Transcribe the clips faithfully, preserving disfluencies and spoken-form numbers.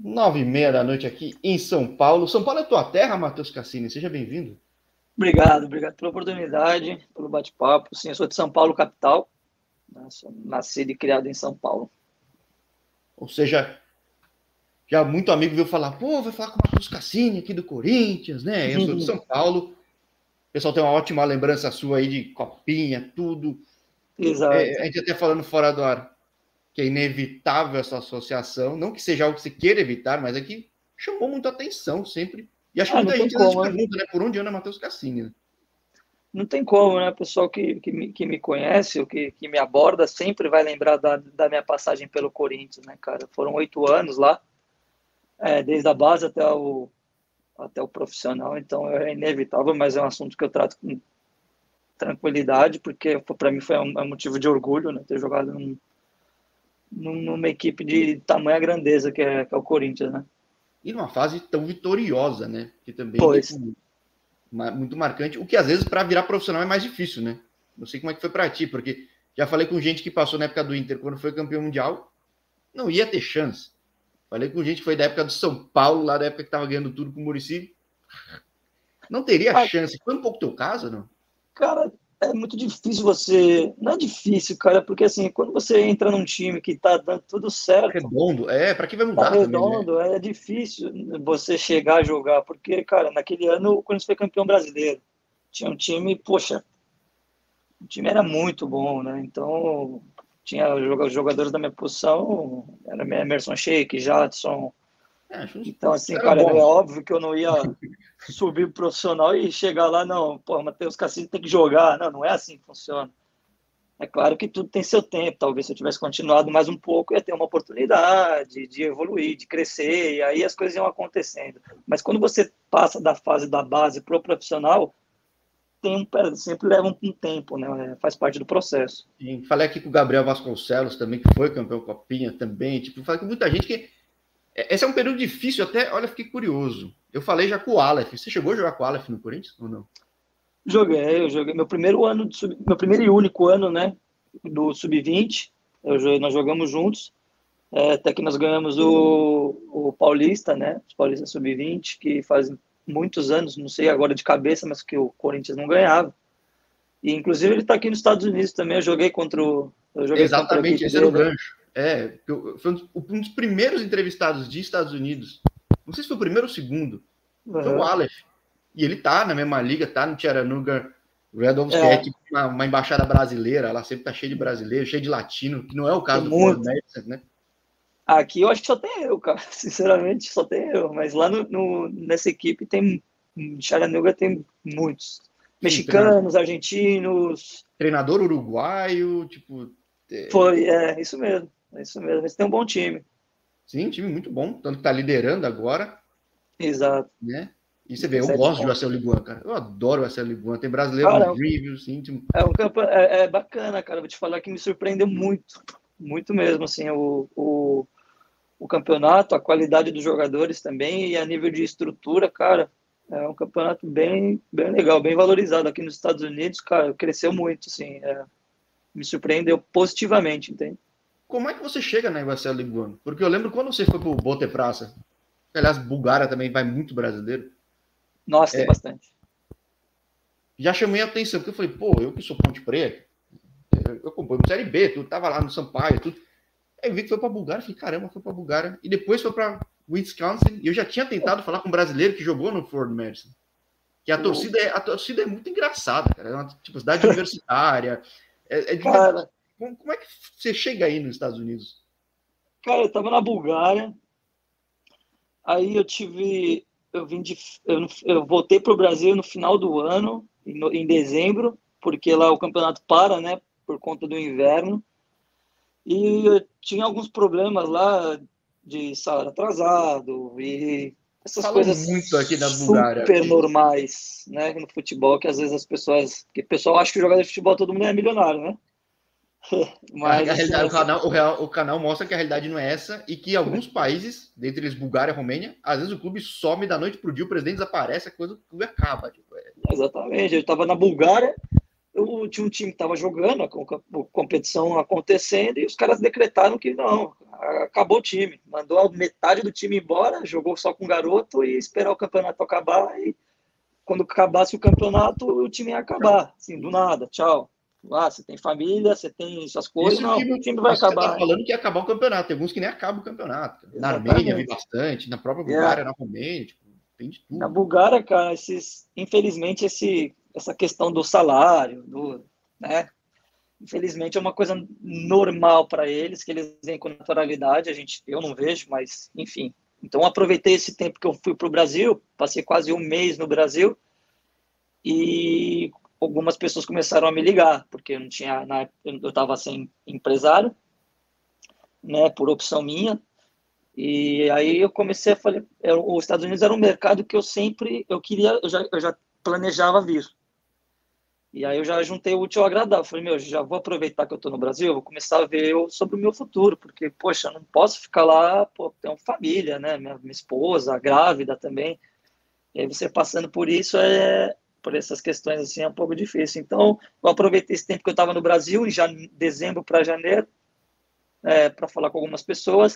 Nove e meia da noite aqui em São Paulo. São Paulo é tua terra, Matheus Cassini. Seja bem-vindo. Obrigado, obrigado pela oportunidade, pelo bate-papo. Sim, eu sou de São Paulo, capital. Né? Sou nascido e criado em São Paulo. Ou seja, já muito amigo veio falar, pô, vai falar com o Matheus Cassini aqui do Corinthians, né? Eu sou de São Paulo. O pessoal tem uma ótima lembrança sua aí de copinha, tudo. Exato. É, a gente até falando fora do ar que é inevitável essa associação. Não que seja algo que você queira evitar, mas é que chamou muito atenção sempre. E acho que Ah, não muita tem gente às vezes como, né? pergunta, né? Por onde anda Matheus Cassini? Né? Não tem como, né? O pessoal que, que, me, que me conhece, ou que, que me aborda, sempre vai lembrar da, da minha passagem pelo Corinthians, né, cara? Foram oito anos lá, é, desde a base até o, até o profissional, então é inevitável, mas é um assunto que eu trato com tranquilidade, porque para mim foi um, é um motivo de orgulho, né? Ter jogado num, numa equipe de tamanha grandeza que é, que é o Corinthians, né? E numa fase tão vitoriosa, né? Que também, Pois. tipo, muito marcante, o que às vezes para virar profissional é mais difícil, né? Não sei como é que foi para ti, porque já falei com gente que passou na época do Inter, quando foi campeão mundial, não ia ter chance. Falei com gente que foi da época do São Paulo, lá da época que tava ganhando tudo com o Muricy, não teria Ah, chance. Foi um pouco teu caso, não? cara, é muito difícil você. Não é difícil, cara, porque assim, quando você entra num time que tá dando tudo certo, Redondo, é, para que vai tá mudar também, né? redondo, é difícil você chegar a jogar, porque, cara, naquele ano o Corinthians foi campeão brasileiro. Tinha um time, poxa, o time era muito bom, né? Então, tinha os jogadores da minha posição, era Emerson Sheik, Jadson. É, acho uns Então, assim, caras cara, é bons. óbvio que eu não ia subir pro profissional e chegar lá, não, pô, Matheus Cassini tem que jogar. Não, não é assim que funciona. É claro que tudo tem seu tempo. Talvez se eu tivesse continuado mais um pouco, ia ter uma oportunidade de evoluir, de crescer, e aí as coisas iam acontecendo. Mas quando você passa da fase da base pro profissional, tem um, sempre leva um tempo, né? Faz parte do processo. Sim, falei aqui com o Gabriel Vasconcelos também, que foi campeão Copinha também. Tipo, falei com muita gente que. Esse é um período difícil, até, olha, fiquei curioso. Eu falei já com o Aleph. Você chegou a jogar com o Aleph no Corinthians ou não? Joguei, eu joguei meu primeiro ano, de sub, meu primeiro e único ano, né, do sub vinte. Eu, nós jogamos juntos, é, até que nós ganhamos o, o Paulista, né, os Paulistas sub vinte, que faz muitos anos, não sei agora de cabeça, mas que o Corinthians não ganhava. E inclusive ele está aqui nos Estados Unidos também. Eu joguei contra o, eu joguei contra a Exatamente, equipe esse era o dele. gancho. É, foi um dos primeiros entrevistados de Estados Unidos. Não sei se foi o primeiro ou o segundo. Foi o Uhum. Aleph. E ele tá na mesma liga, tá no Chattanooga Red Wolves, que é É, tipo uma, uma embaixada brasileira. Ela sempre tá cheia de brasileiros, cheia de latino, que não é o tem caso do Ford muito. Madison, né? Aqui eu acho que só tem eu, cara. Sinceramente, só tem eu. Mas lá no, no, nessa equipe tem. Em Chattanooga tem muitos. Sim, treinador, Mexicanos, argentinos. treinador uruguaio, tipo. É, Foi, é, isso mesmo. É isso mesmo. Eles têm um bom time. sim, time muito bom, tanto que tá liderando agora, Exato. né? E você vê, eu dezessete gosto de pontos. Marcelo Liguan, cara. Eu adoro o Marcelo Liguan. Tem brasileiro no Cara, Grievous, íntimo. é um campo é, é bacana, cara. Vou te falar que me surpreendeu muito. Muito mesmo, assim, o, o, o campeonato, a qualidade dos jogadores também e a nível de estrutura, cara, é um campeonato bem, bem legal, bem valorizado aqui nos Estados Unidos, cara, cresceu muito, assim, é, me surpreendeu positivamente, entende? Como é que você chega na Marcelo Liguan? Porque eu lembro quando você foi pro Bote Praça, aliás, Bulgária também vai muito brasileiro. Nossa, tem É, bastante. já chamei a atenção, porque eu falei, pô, eu que sou Ponte Preta, eu acompanho no Série B, tu tava lá no Sampaio, tudo. Aí eu vi que foi pra Bulgária, falei, caramba, foi pra Bulgária. E depois foi pra Wisconsin, e eu já tinha tentado falar com um brasileiro que jogou no Ford Madison. Que a O, torcida é, a torcida é muito engraçada, cara. É uma tipo, cidade universitária. É, é divertido. cara, Como, como é que você chega aí nos Estados Unidos? cara, eu tava na Bulgária, aí eu tive, eu vim de, eu, eu voltei pro Brasil no final do ano, em, em dezembro, porque lá o campeonato para, né, por conta do inverno. E eu tinha alguns problemas lá de salário atrasado e essas Falam coisas muito aqui da Bulgária. super normais, né, no futebol, que às vezes as pessoas, que o pessoal acha que jogador de futebol todo mundo é milionário, né? A, a Mas assim, realidade, o, essa, canal, o, real, o canal mostra que a realidade não é essa e que alguns países, dentre eles Bulgária e Romênia, às vezes o clube some da noite pro dia, o presidente desaparece, a coisa o clube acaba. Tipo, é. exatamente, eu estava na Bulgária, eu tinha um time que estava jogando, a competição acontecendo, e os caras decretaram que não, acabou o time. Mandou a metade do time embora, jogou só com o garoto e esperar o campeonato acabar. E quando acabasse o campeonato, o time ia acabar, assim, do nada, tchau. Ah, você tem família, você tem suas coisas, Isso não, que, o time vai isso acabar. Você tá falando que ia acabar o campeonato, tem alguns que nem acabam o campeonato. Cara. Na Armênia vi bastante, na própria Bulgária, é. na Romênia, tipo, tem de tudo. Na Bulgária, cara, esses, infelizmente, esse, essa questão do salário, do, né? Infelizmente é uma coisa normal para eles, que eles veem com naturalidade, a gente, eu não vejo, mas enfim. Então aproveitei esse tempo que eu fui para o Brasil, passei quase um mês no Brasil, e algumas pessoas começaram a me ligar, porque eu não tinha, na, eu estava sem empresário, né, por opção minha, e aí eu comecei a falar, eu, os Estados Unidos era um mercado que eu sempre, eu queria, eu já, eu já planejava vir. E aí eu já juntei o útil ao agradável. Falei, meu, já vou aproveitar que eu tô no Brasil, vou começar a ver sobre o meu futuro, porque, poxa, eu não posso ficar lá, pô, tenho família, né, minha, minha esposa, grávida também. E aí você passando por isso, é, por essas questões assim, é um pouco difícil. Então, eu aproveitei esse tempo que eu estava no Brasil, em jane... dezembro para janeiro, é, para falar com algumas pessoas,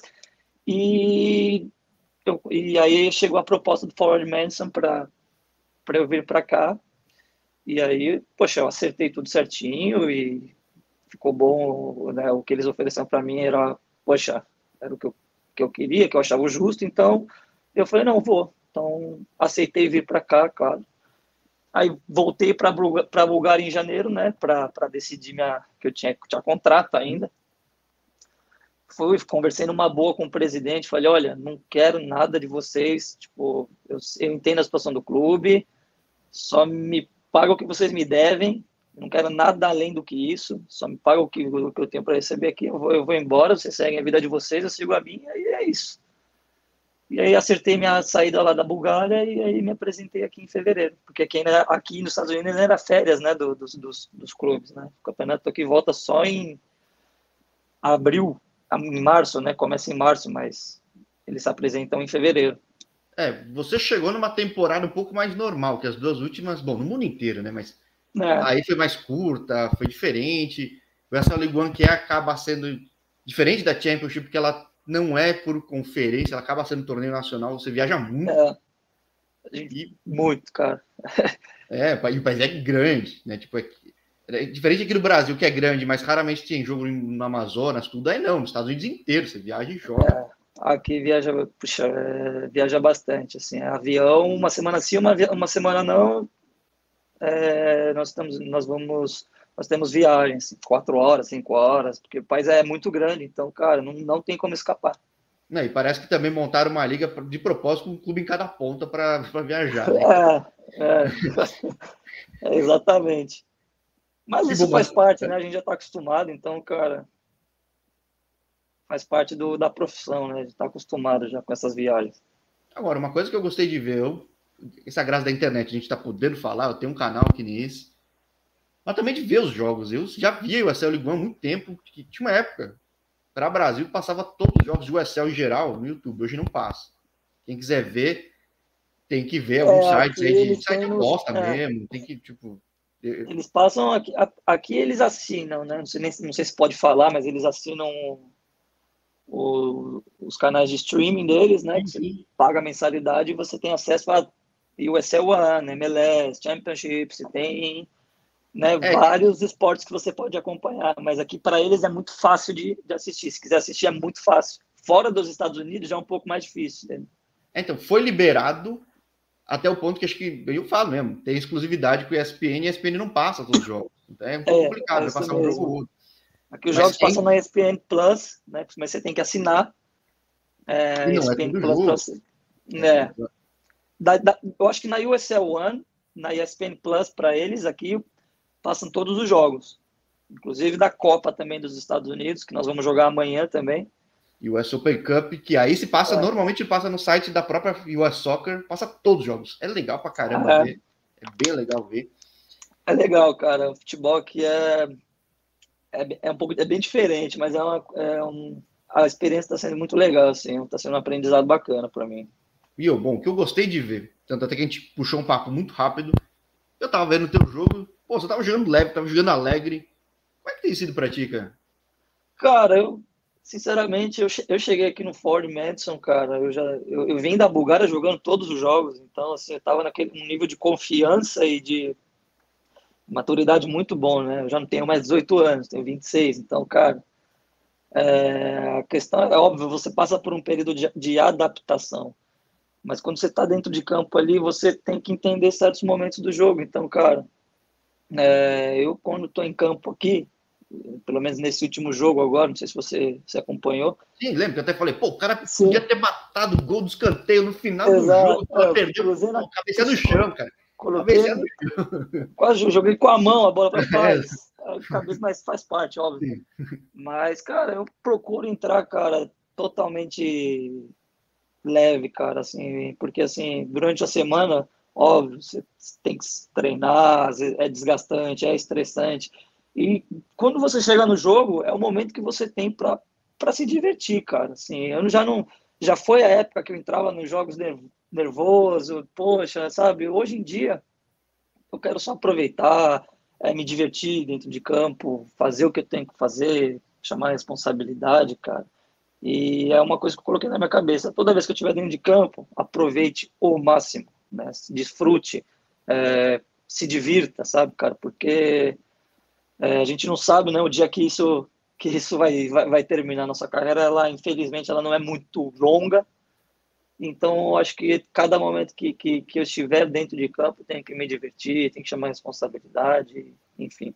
e, eu, e aí chegou a proposta do Forward Madison para eu vir para cá. E aí, poxa, eu acertei tudo certinho e ficou bom, né? O que eles ofereceram para mim era, poxa, era o que eu, que eu queria, que eu achava justo. Então, eu falei, não, vou. Então, aceitei vir para cá, claro. Aí, voltei para a Bulgária em janeiro, né? Para decidir minha, que eu tinha, tinha contrato ainda. Fui, conversei numa boa com o presidente, falei, olha, não quero nada de vocês, tipo, eu, eu entendo a situação do clube, só me paga o que vocês me devem, não quero nada além do que isso, só me paga o que, o que eu tenho para receber aqui, eu vou, eu vou embora, vocês seguem a vida de vocês, eu sigo a minha, e é isso. E aí acertei minha saída lá da Bulgária e aí me apresentei aqui em fevereiro, porque aqui, ainda, aqui nos Estados Unidos era férias, né, do, dos, dos, dos clubes, né, o campeonato aqui volta só em abril, em março, né, começa em março, mas eles se apresentam em fevereiro. É, você chegou numa temporada um pouco mais normal, que as duas últimas, bom, no mundo inteiro, né? Mas é. Aí foi mais curta, foi diferente. Essa League One que é, acaba sendo diferente da Championship, porque ela não é por conferência, ela acaba sendo torneio nacional, você viaja muito. É. E, muito, cara. É, e o país é grande, né? Tipo, é, é diferente aqui do Brasil, que é grande, mas raramente tem jogo no Amazonas, tudo aí não, nos Estados Unidos inteiro, você viaja e joga. É. Aqui viaja, puxa, é, viaja bastante, assim, avião, uma semana sim, uma, uma semana não, é, nós, estamos, nós vamos, nós temos viagens, quatro horas, cinco horas, porque o país é muito grande, então, cara, não, não tem como escapar. Não, e parece que também montaram uma liga de propósito com um clube em cada ponta para viajar, né? É, é, é, exatamente. Mas isso faz parte, né, a gente já está acostumado, então, cara... faz parte do, da profissão, né? A gente tá acostumado já com essas viagens. Agora, uma coisa que eu gostei de ver, eu, essa graça da internet, a gente tá podendo falar, eu tenho um canal que nem esse, mas também de ver os jogos. Eu já via o U S L League One há muito tempo, que tinha uma época, para o Brasil, passava todos os jogos de U S L em geral no YouTube, hoje não passa. Quem quiser ver, tem que ver alguns é, sites aí de site bosta é, mesmo, tem que, tipo... Eles passam, aqui, aqui eles assinam, né? Não sei, nem, não sei se pode falar, mas eles assinam... O, os canais de streaming deles, né? Que você paga a mensalidade e você tem acesso a U S L One, M L S, Championship, você tem, né, é. vários esportes que você pode acompanhar, mas aqui para eles é muito fácil de, de assistir. Se quiser assistir, é muito fácil. Fora dos Estados Unidos já é um pouco mais difícil. Né? Então, foi liberado até o ponto que acho que eu falo mesmo, tem exclusividade com o E S P N e a E S P N não passa todos os jogos. Então é um pouco é, complicado, é vai passar mesmo. um jogo ou outro. Aqui os Mas jogos tem... passam na E S P N Plus, né? Mas você tem que assinar é, E S P N é Plus para você. É. Da, da, eu acho que na U S L One, na E S P N Plus, para eles aqui, passam todos os jogos. Inclusive da Copa também dos Estados Unidos, que nós vamos jogar amanhã também. E o U S Open Cup, que aí se passa, é. normalmente passa no site da própria U S Soccer, passa todos os jogos. É legal pra caramba é. ver. É bem legal ver. É legal, cara. O futebol aqui é... É, é um pouco, é bem diferente, mas é uma, é um, a experiência está sendo muito legal, assim, está sendo um aprendizado bacana para mim. E eu, bom, o que eu gostei de ver, tanto até que a gente puxou um papo muito rápido, eu tava vendo o teu jogo, Pô, você tava jogando leve, tava jogando alegre. Como é que tem sido pra ti, cara? Cara, eu, sinceramente, eu, che- eu cheguei aqui no Ford Madison, cara, eu já, eu, eu vim da Bulgária jogando todos os jogos, então, assim, eu tava naquele um nível de confiança e de maturidade muito bom, né? Eu já não tenho mais dezoito anos, tenho vinte e seis, então, cara, é, a questão é óbvio, você passa por um período de, de adaptação, mas quando você tá dentro de campo ali, você tem que entender certos momentos do jogo, então, cara, é, eu quando tô em campo aqui, pelo menos nesse último jogo agora, não sei se você se acompanhou. Sim, lembra que eu até falei, pô, o cara Sim, podia ter matado o gol do escanteio no final do exato. jogo, É, ela eu perdeu, cruzei na. pô, cabeça no chão, cara. Coloquei. Cabeça no chão. Quase joguei com a mão a bola para É, faz. Cabeça, mas faz parte, óbvio. sim. Mas, cara, eu procuro entrar, cara, totalmente leve, cara, assim, porque assim, durante a semana, óbvio, você tem que treinar, às vezes é desgastante, é estressante. E quando você chega no jogo, é o momento que você tem para para se divertir, cara. Assim, eu já não já foi a época que eu entrava nos jogos nervoso, poxa, sabe? Hoje em dia eu quero só aproveitar, é, me divertir dentro de campo, fazer o que eu tenho que fazer, chamar a responsabilidade, cara. E é uma coisa que eu coloquei na minha cabeça. Toda vez que eu estiver dentro de campo, aproveite o máximo, né? Desfrute, é, se divirta, sabe, cara? Porque é, a gente não sabe, né, o dia que isso que isso vai, vai, vai terminar. Nossa carreira, ela, infelizmente, ela não é muito longa. Então, eu acho que cada momento que, que, que eu estiver dentro de campo, tem que me divertir, tem que chamar a responsabilidade, enfim.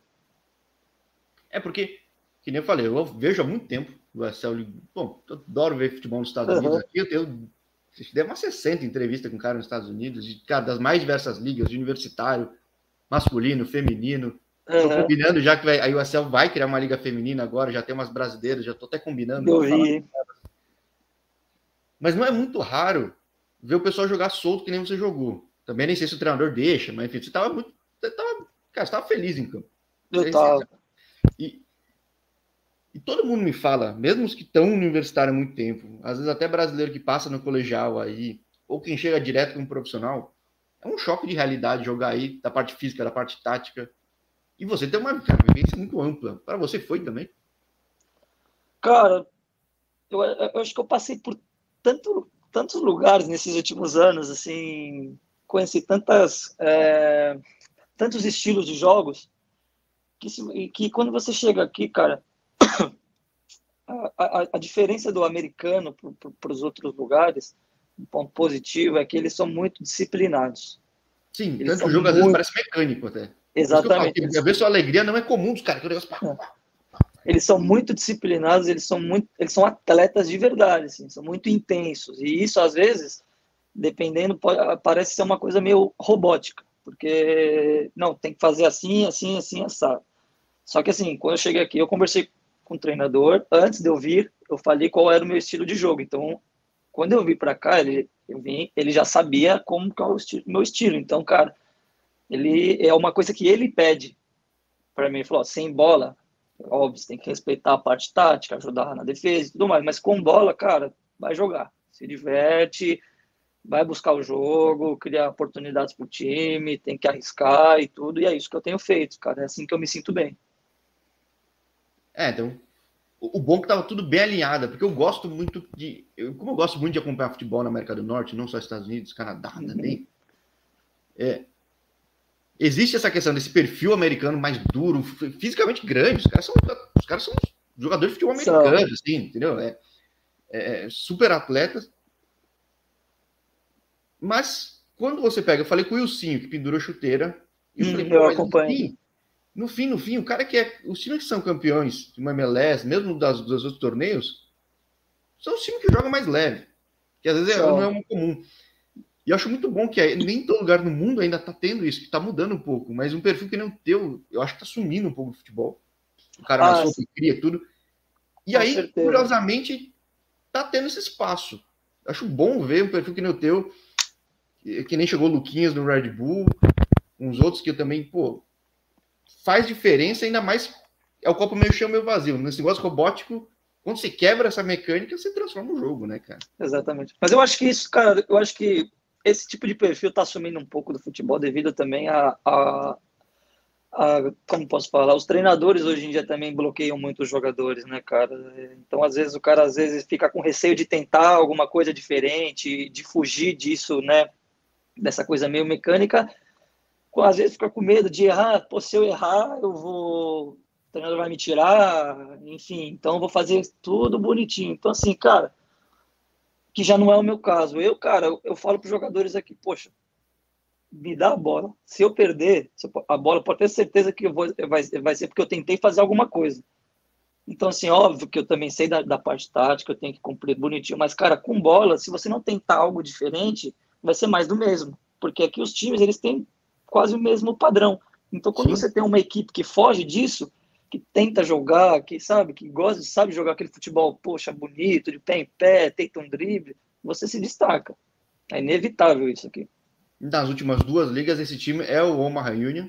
É porque, que nem eu falei, eu vejo há muito tempo o U S L. Bom, eu adoro ver futebol nos Estados Unidos. Uhum. Aqui eu tenho. Deve umas sessenta entrevistas com cara nos Estados Unidos, de, cara, das mais diversas ligas, de universitário, masculino, feminino. Estou Uhum. combinando já que vai, a U S L vai criar uma liga feminina agora, já tem umas brasileiras, já estou até combinando Eu de falar. vi. Mas não é muito raro ver o pessoal jogar solto que nem você jogou. Também nem sei se o treinador deixa, mas enfim, você estava muito. Você tava, cara, você tava feliz em campo. Eu Você, você, tava. e, e todo mundo me fala, mesmo os que estão no universitário há muito tempo, às vezes até brasileiro que passa no colegial aí, ou quem chega direto como profissional, é um choque de realidade jogar aí, da parte física, da parte tática. E você tem uma cara, vivência muito ampla. Para você foi também? Cara, eu, eu acho que eu passei por tanto, tantos lugares nesses últimos anos, assim, conheci tantas, é, tantos estilos de jogos, que, se, que quando você chega aqui, cara, a, a, a diferença do americano para os outros lugares, um ponto positivo, é que eles são muito disciplinados. Sim, Eles tanto o são jogo às vezes muito. parece mecânico até. Por isso que eu falo Exatamente. que a Eles, ver sua alegria não é comum dos caras. Que o negócio... eles são muito disciplinados, eles são muito, eles são atletas de verdade, assim, são muito intensos. E isso, às vezes, dependendo, pode, parece ser uma coisa meio robótica, porque, não, tem que fazer assim, assim, assim, assado. Só que, assim, quando eu cheguei aqui, eu conversei com o treinador, antes de eu vir, eu falei qual era o meu estilo de jogo. Então, quando eu vim para cá, ele, eu vim, ele já sabia como que é o esti meu estilo. Então, cara, ele é uma coisa que ele pede para mim. Ele falou, ó, sem bola, óbvio, você tem que respeitar a parte tática, ajudar na defesa e tudo mais, mas com bola, cara, vai jogar, se diverte, vai buscar o jogo, criar oportunidades para o time, tem que arriscar e tudo, e é isso que eu tenho feito, cara, é assim que eu me sinto bem. É, então, o, o bom é que tava tudo bem alinhado, porque eu gosto muito de. Eu, como eu gosto muito de acompanhar futebol na América do Norte, não só Estados Unidos, Canadá Uhum. também, é, existe essa questão desse perfil americano mais duro, fisicamente grande. Os caras são, os caras são jogadores de futebol São. americano, assim, entendeu? É, é, super atletas. Mas quando você pega, eu falei com o Wilsinho, que pendurou chuteira, e eu falei, Hum, pô, eu mas no acompanho. fim, no fim, no fim, o cara que é. Os times que são campeões de uma M L S, mesmo das, dos outros torneios, são os times que jogam mais leve. Que às vezes é, não é São. muito comum. E eu acho muito bom que nem todo lugar no mundo ainda está tendo isso, que está mudando um pouco, mas um perfil que nem o teu, eu acho que está sumindo um pouco do futebol. O cara mais Ah, solto, cria tudo. E com aí, certeza. curiosamente, tá tendo esse espaço. Eu acho bom ver um perfil que nem o teu, que, que nem chegou o Luquinhas no Red Bull, uns outros que eu também, pô, faz diferença, ainda mais é o copo meio cheio, meio vazio. Nesse negócio robótico, quando você quebra essa mecânica, você transforma o jogo, né, cara? Exatamente. Mas eu acho que isso, cara, eu acho que esse tipo de perfil está assumindo um pouco do futebol devido também a, a, a, como posso falar, os treinadores hoje em dia também bloqueiam muito os jogadores, né, cara? Então, às vezes, o cara às vezes fica com receio de tentar alguma coisa diferente, de fugir disso, né? Dessa coisa meio mecânica, às vezes fica com medo de errar. Pô, se eu errar, eu vou. O treinador vai me tirar, enfim, então eu vou fazer tudo bonitinho. Então, assim, cara, que já não é o meu caso. Eu, cara, eu, eu falo para os jogadores aqui, poxa, me dá a bola. Se eu perder a bola, pode ter certeza que eu vou, vai, vai ser porque eu tentei fazer alguma coisa. Então, assim, óbvio que eu também sei da, da parte tática, eu tenho que cumprir bonitinho, mas, cara, com bola, se você não tentar algo diferente, vai ser mais do mesmo. Porque aqui os times, eles têm quase o mesmo padrão. Então, quando Sim. você tem uma equipe que foge disso, que tenta jogar, que sabe, que gosta, sabe jogar aquele futebol, poxa, bonito, de pé em pé, tenta um drible, você se destaca. É inevitável isso aqui. Nas últimas duas ligas, esse time é o Omaha Union.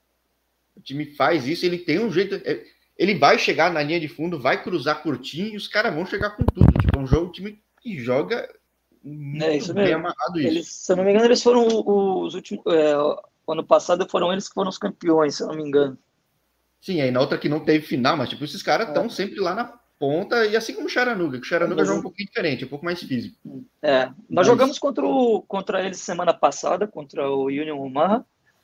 O time faz isso, ele tem um jeito. Ele vai chegar na linha de fundo, vai cruzar curtinho e os caras vão chegar com tudo. Tipo, é um jogo, um time que joga É muito isso bem mesmo. amarrado isso. Eles, se eu não me engano, eles foram os últimos. É, ano passado foram eles que foram os campeões, se eu não me engano. Sim, aí na outra que não teve final, mas tipo, esses caras estão sempre lá na ponta, e assim como o Charanuga, que o Charanuga joga um pouquinho diferente, um pouco mais físico. É, nós Mas, jogamos contra, o, contra eles semana passada, contra o Union Omaha,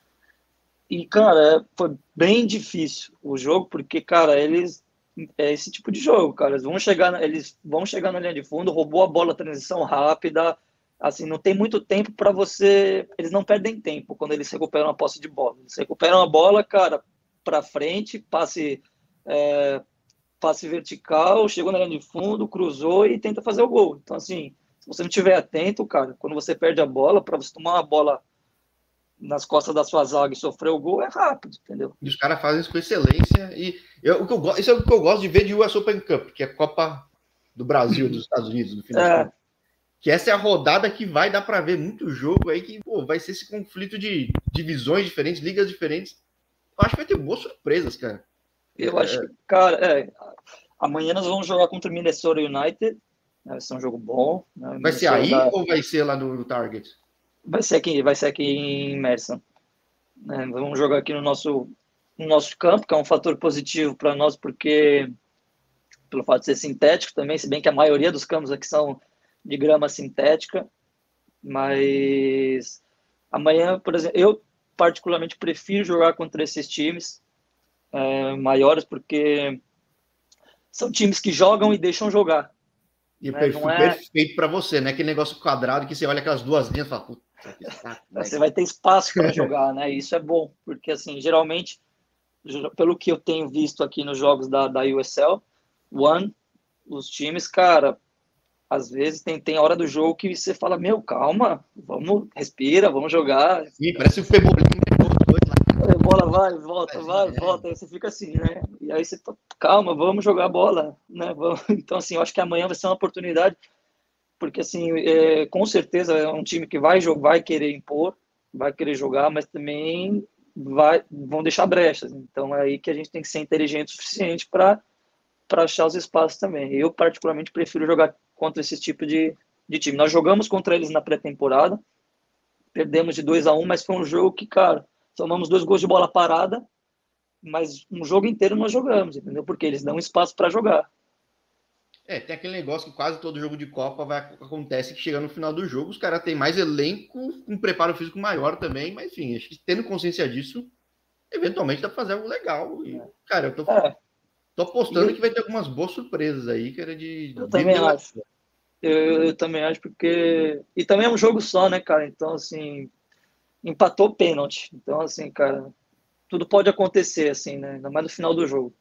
e, cara, foi bem difícil o jogo, porque, cara, eles. É esse tipo de jogo, cara. Eles vão chegar, na- eles vão chegar na linha de fundo, roubou a bola, transição rápida. Assim, não tem muito tempo para você. Eles não perdem tempo quando eles recuperam a posse de bola. Eles recuperam a bola, cara, para frente, passe, é, passe vertical, chegou na linha de fundo, cruzou e tenta fazer o gol. Então, assim, se você não estiver atento, cara, quando você perde a bola, para você tomar uma bola nas costas da sua zaga e sofrer o gol, é rápido, entendeu? e os caras fazem isso com excelência. E eu, o que eu, isso é o que eu gosto de ver de U S Open Cup, que é a Copa do Brasil, dos Estados Unidos, no fim das É, contas. Que essa é a rodada que vai dar para ver muito jogo aí, que pô, vai ser esse conflito de divisões diferentes, ligas diferentes. Eu acho que vai ter boas surpresas, cara. eu acho que, cara, é, amanhã nós vamos jogar contra o Minnesota United. Né, vai ser um jogo bom. Né, Vai ser Minnesota aí dá, ou vai ser lá no Target? vai ser aqui, vai ser aqui em Merson. Né, vamos jogar aqui no nosso, no nosso campo, que é um fator positivo para nós, porque pelo fato de ser sintético também, se bem que a maioria dos campos aqui são de grama sintética, mas amanhã, por exemplo, eu particularmente prefiro jogar contra esses times é, maiores, porque são times que jogam e deixam jogar. E o Né? Não perfil é. perfeito para você, né? Aquele negócio quadrado que você olha aquelas duas linhas e fala, puta que saco, né? Você vai ter espaço para jogar, né? Isso é bom, porque assim, geralmente, pelo que eu tenho visto aqui nos jogos da, da U S L One, os times, cara, às vezes tem, tem hora do jogo que você fala, meu, calma, vamos, respira, vamos jogar. Sim, parece o Pebolim, A bola vai, volta, vai, volta, aí você fica assim, né? E aí você, calma, vamos jogar bola, né? Vamos. Então, assim, eu acho que amanhã vai ser uma oportunidade, porque, assim, é, com certeza é um time que vai, vai querer impor, vai querer jogar, mas também vai, vão deixar brechas. Então, é aí que a gente tem que ser inteligente o suficiente para para achar os espaços também. Eu, particularmente, prefiro jogar contra esse tipo de, de time. Nós jogamos contra eles na pré-temporada, perdemos de dois a um, mas foi um jogo que, cara, tomamos dois gols de bola parada, mas um jogo inteiro nós jogamos, entendeu? Porque eles dão espaço para jogar. É, tem aquele negócio que quase todo jogo de Copa vai, acontece que chega no final do jogo, os caras têm mais elenco, um preparo físico maior também, mas enfim, acho que tendo consciência disso, eventualmente dá pra fazer algo legal. E, cara, eu tô, É, tô apostando eu, que vai ter algumas boas surpresas aí, cara, de eu também develar. acho. Eu, eu também acho porque. E também é um jogo só, né, cara? Então, assim, empatou pênalti. Então, assim, cara, tudo pode acontecer, assim, né? Ainda mais no final do jogo.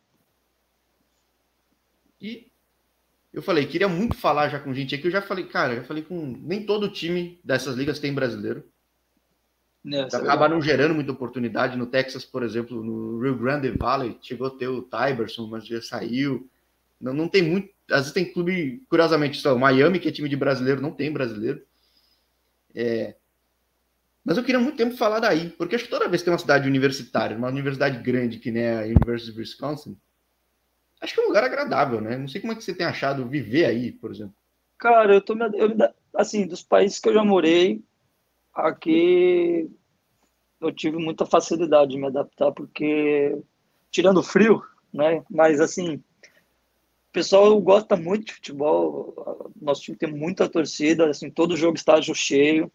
E eu falei, queria muito falar já com gente aqui, eu já falei, cara, já falei com. Nem todo time dessas ligas tem brasileiro. É, isso é Acaba verdade. não gerando muita oportunidade. No Texas, por exemplo, no Rio Grande Valley, chegou a ter o Tyberson, mas já saiu. Não, não tem muito. Às vezes tem clube, curiosamente, só Miami, que é time de brasileiro, não tem brasileiro. É, mas eu queria muito tempo falar daí, porque acho que toda vez que tem uma cidade universitária, uma universidade grande, que nem a University of Wisconsin, acho que é um lugar agradável, né? Não sei como é que você tem achado viver aí, por exemplo. Cara, eu tô me, eu, me assim, dos países que eu já morei, aqui eu tive muita facilidade de me adaptar, porque, tirando o frio, né? Mas, assim, o pessoal gosta muito de futebol, nosso time tem muita torcida, assim, todo jogo estágio cheio,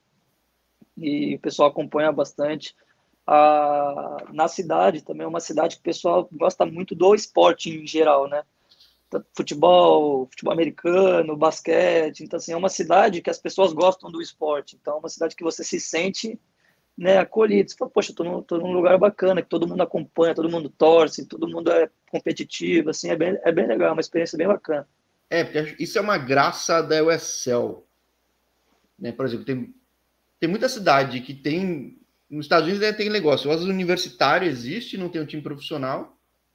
e o pessoal acompanha bastante. Ah, na cidade também é uma cidade que o pessoal gosta muito do esporte em geral, né? Futebol, futebol americano, basquete. Então, assim, é uma cidade que as pessoas gostam do esporte. Então, é uma cidade que você se sente, né, acolhido. Você fala, poxa, tô num, tô num lugar bacana, que todo mundo acompanha, todo mundo torce, todo mundo é competitivo, assim, é bem, é bem legal, é uma experiência bem bacana. É, porque isso é uma graça da U S L. Né? Por exemplo, tem, tem muita cidade que tem... Nos Estados Unidos né, tem negócio. As universitárias existe, não tem um time profissional.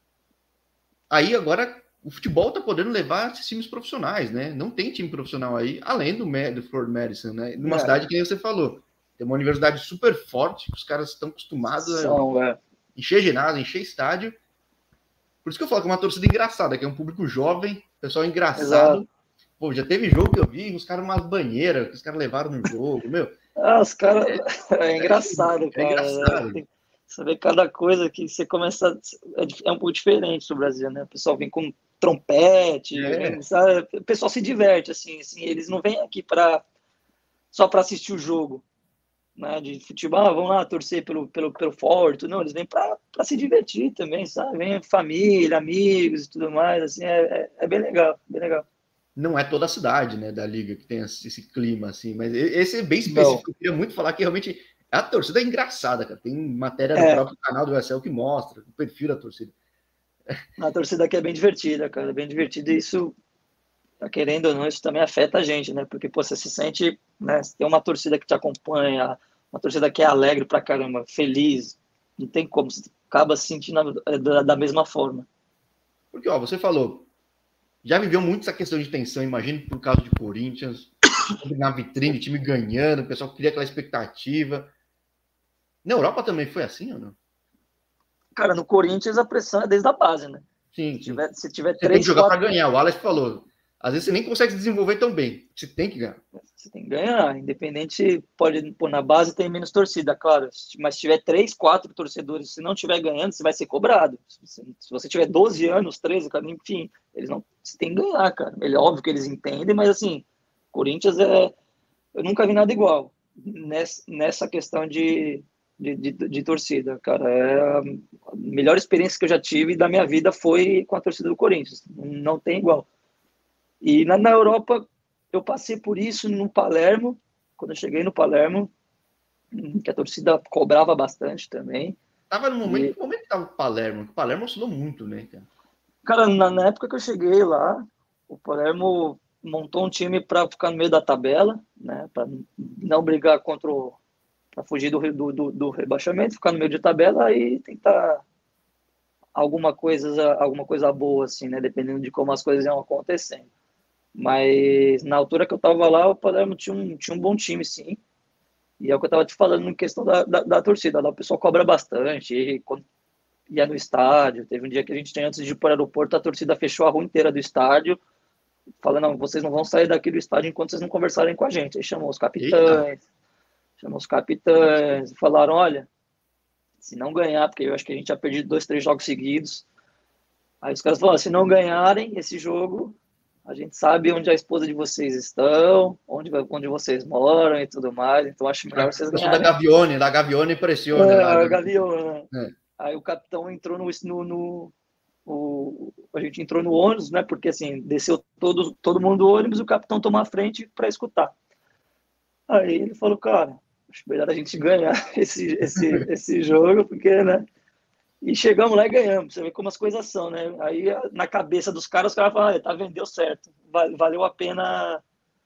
Aí agora o futebol está podendo levar esses times profissionais, né? Não tem time profissional aí, além do, do Ford Madison, né? Numa é. cidade que você falou. Tem uma universidade super forte, que os caras estão acostumados São, a é. encher ginásio, encher estádio. Por isso que eu falo que é uma torcida engraçada, que é um público jovem, pessoal engraçado. Exato. Pô, já teve jogo que eu vi, os caras umas banheiras, que os caras levaram no jogo, meu. Ah, os caras... É, é engraçado, é, cara. É engraçado. Tem... Você vê cada coisa que você começa... É um pouco diferente do Brasil, né? O pessoal vem com trompete, é. vem, sabe? O pessoal se diverte, assim, assim eles não vêm aqui pra... só para assistir o jogo, né? De futebol, ah, vamos lá torcer pelo, pelo, pelo Forte, não, eles vêm para se divertir também, sabe? Vem família, amigos e tudo mais, assim, é, é, é bem legal, bem legal. Não é toda a cidade, né, da liga que tem esse clima, assim, mas esse é bem específico. Não. Eu queria muito falar que realmente a torcida é engraçada, cara. Tem matéria no é. próprio canal do U S L que mostra o perfil da torcida. A torcida aqui é bem divertida, cara, é bem divertida e isso, querendo ou não, isso também afeta a gente, né? Porque pô, você se sente, né? Você tem uma torcida que te acompanha, uma torcida que é alegre pra caramba, feliz, não tem como, você acaba se sentindo da, da mesma forma. Porque, ó, você falou, já viveu muito essa questão de tensão, imagino por causa de Corinthians, na vitrine, time ganhando, o pessoal cria aquela expectativa. Na Europa também foi assim ou não? Cara, no Corinthians a pressão é desde a base, né? Sim, se tiver, se tiver você três, tem que jogar quatro... para ganhar. O Alex falou. Às vezes você nem consegue se desenvolver tão bem. Você tem que ganhar. Você tem que ganhar. Independente, pode pôr na base tem menos torcida, claro. Mas se tiver três, quatro torcedores, se não estiver ganhando, você vai ser cobrado. Se você tiver doze anos, treze, enfim, eles não. Você tem que ganhar, cara. Ele, é óbvio que eles entendem, mas assim, Corinthians é. Eu nunca vi nada igual nessa, nessa questão de. De, de, de torcida, cara, é a melhor experiência que eu já tive da minha vida foi com a torcida do Corinthians, não tem igual. E na, na Europa eu passei por isso no Palermo, quando eu cheguei no Palermo, que a torcida cobrava bastante também. Tava no momento, e... que momento tava o Palermo? O Palermo oscilou muito, né, cara? Cara, na, na época que eu cheguei lá, o Palermo montou um time para ficar no meio da tabela, né, para não brigar contra o para fugir do, do, do rebaixamento, ficar no meio de tabela e tentar alguma coisa, alguma coisa boa, assim, né? Dependendo de como as coisas iam acontecendo. Mas na altura que eu estava lá, o Palermo tinha um, tinha um bom time, sim. E é o que eu estava te falando em questão da, da, da torcida. Lá o pessoal cobra bastante. E quando ia no estádio, teve um dia que a gente tinha, antes de ir para o aeroporto, a torcida fechou a rua inteira do estádio, falando, não, vocês não vão sair daqui do estádio enquanto vocês não conversarem com a gente. Aí chamou os capitães. Eita. Chamou os capitães e falaram, olha, se não ganhar, porque eu acho que a gente já perdido dois, três jogos seguidos, aí os caras falaram, se não ganharem esse jogo, a gente sabe onde a esposa de vocês estão, onde, onde vocês moram e tudo mais, então acho melhor vocês ganharem. Da Gavione, da Gavione pressiona. É, lá, a Gavione, né? É. Aí o capitão entrou no... no, no o, a gente entrou no ônibus, né, porque assim, desceu todo, todo mundo do ônibus, o capitão tomou a frente para escutar. Aí ele falou, cara, acho melhor a gente ganhar esse, esse, esse jogo, porque, né? E chegamos lá e ganhamos. Você vê como as coisas são, né? Aí, na cabeça dos caras, os caras falam, ah, tá vendo, deu certo. Valeu a pena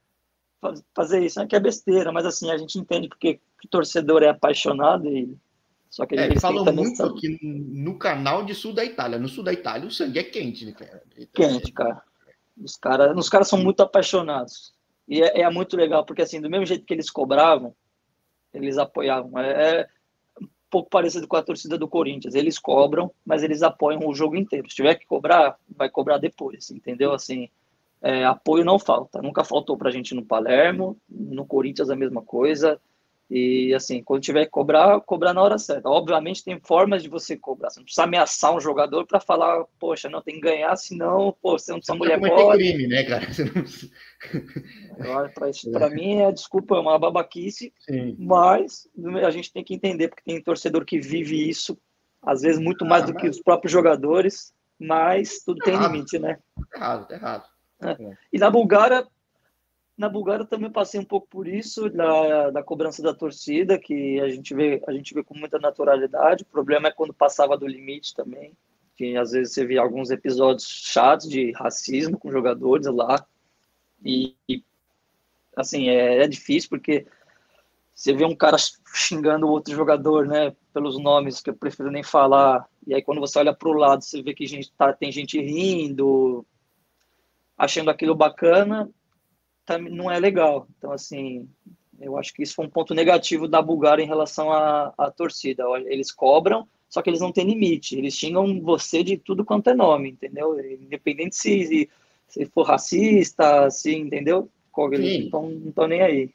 fazer isso. Não é que é besteira, mas assim, a gente entende porque o torcedor é apaixonado e... Só que é, eles falam muito aqui no canal de sul da Itália. No sul da Itália, o sangue é quente, né, cara? Quente, cara. Os caras, os caras são muito apaixonados. E é, é muito legal, porque assim, do mesmo jeito que eles cobravam, eles apoiavam. É, é um pouco parecido com a torcida do Corinthians. Eles cobram, mas eles apoiam o jogo inteiro. Se tiver que cobrar, vai cobrar depois, entendeu? Assim, é, apoio não falta. Nunca faltou pra gente no Palermo, no Corinthians a mesma coisa. E, assim, quando tiver que cobrar, cobrar na hora certa. Obviamente, tem formas de você cobrar. Você não precisa ameaçar um jogador para falar, poxa, não, tem que ganhar, senão, pô, você não Você sua não precisa mulher cometer pode. crime, né, cara? Você não... Para mim, é, desculpa, é uma babaquice, Sim. mas a gente tem que entender, porque tem torcedor que vive isso, às vezes muito mais Ah, do que mas os próprios jogadores, mas tudo tá tem errado, limite, né? tá errado, tá errado. É. É. E na Bulgária, na Bulgária também passei um pouco por isso, da, da cobrança da torcida, que a gente, vê, a gente vê com muita naturalidade. O problema é quando passava do limite também, que às vezes você via alguns episódios chatos de racismo com jogadores lá. E, e assim, é, é difícil porque você vê um cara xingando o outro jogador, né, pelos nomes que eu prefiro nem falar. E aí quando você olha para o lado, você vê que gente, tá, tem gente rindo, achando aquilo bacana, não é legal. Então, assim, eu acho que isso foi um ponto negativo da Bulgária em relação à, à torcida. Eles cobram, só que eles não têm limite. Eles xingam você de tudo quanto é nome, entendeu? Independente se, se for racista, se, entendeu? Eles não estão nem aí.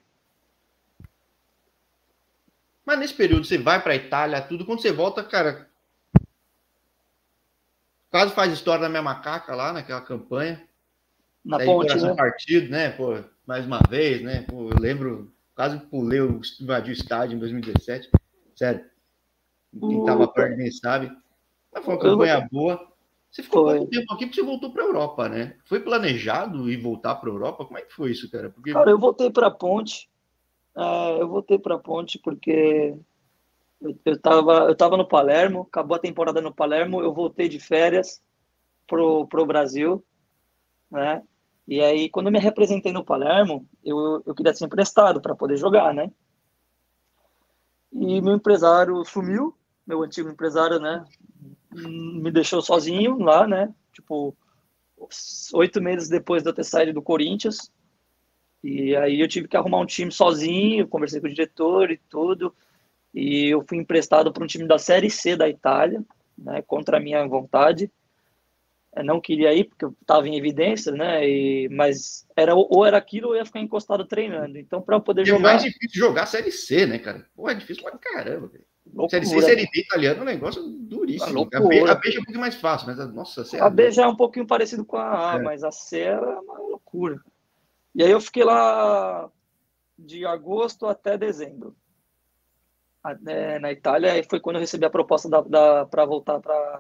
Mas nesse período você vai para a Itália, tudo. Quando você volta, cara, quase faz história da minha macaca lá naquela campanha. Na Daí ponte, coração né? partido, né? Pô, mais uma vez, né? Pô, eu lembro, quase pulei, invadi o estádio em dois mil e dezessete. Sério. Quem estava perto de mim sabe. Mas foi uma campanha eu... boa. Você ficou foi. pouco tempo aqui porque você voltou para a Europa, né? Foi planejado ir voltar para a Europa? Como é que foi isso, cara? Porque... Cara, eu voltei para a ponte. Uh, eu voltei para a ponte porque eu, eu, tava, eu tava no Palermo, acabou a temporada no Palermo, eu voltei de férias pro, pro Brasil, né? E aí, quando eu me representei no Palermo, eu, eu queria ser emprestado para poder jogar, né? E meu empresário sumiu, meu antigo empresário, né? Me deixou sozinho lá, né? Tipo, oito meses depois de eu ter saído do Corinthians. E aí eu tive que arrumar um time sozinho, conversei com o diretor e tudo. E eu fui emprestado para um time da Série C da Itália, né? Contra a minha vontade. Eu não queria ir porque eu estava em evidência, né? E, mas era ou era aquilo ou eu ia ficar encostado treinando. Então, para eu poder E jogar. É mais difícil jogar Série C, né, cara? Pô, é difícil pra caramba, velho. Série C e Série D italiano é um negócio duríssimo. A B, a B já é um pouquinho mais fácil, mas a, nossa, a, a B já é um pouquinho parecido com a A, é. Mas a C era uma loucura. E aí eu fiquei lá de agosto até dezembro na Itália, e foi quando eu recebi a proposta da, da, para voltar para